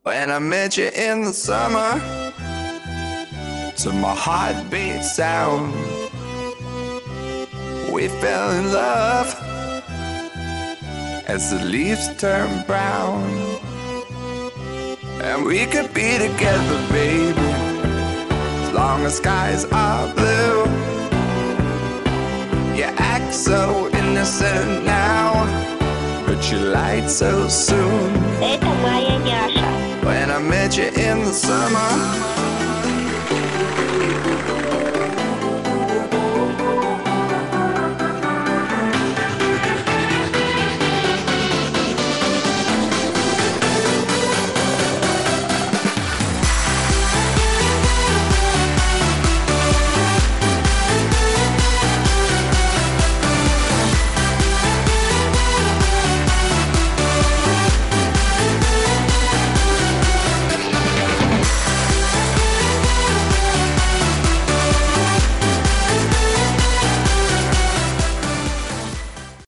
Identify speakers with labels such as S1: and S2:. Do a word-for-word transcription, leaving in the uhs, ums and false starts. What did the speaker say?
S1: When I met you in the summer, to my heartbeat sound, we fell in love as the leaves turn brown. And we could be together, baby, as long as skies are blue. You act so innocent now, but you lied so soon.
S2: Это моя няша.
S1: When I met you in the summer,